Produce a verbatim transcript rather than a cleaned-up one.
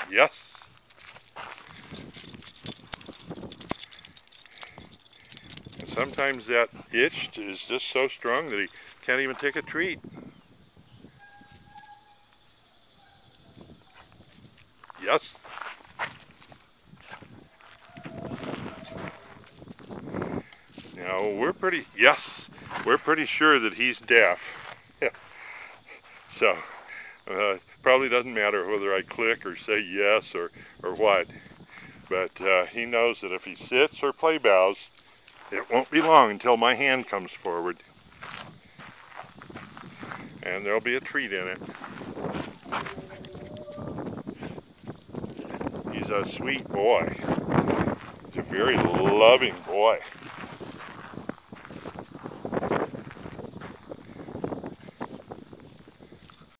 Yes. And sometimes that itch is just so strong that he can't even take a treat. Yes. Now we're pretty, yes, we're pretty sure that he's deaf. So, uh, probably doesn't matter whether I click or say yes or, or what. But uh, he knows that if he sits or play bows, it won't be long until my hand comes forward. And there'll be a treat in it. He's a sweet boy. He's a very loving boy.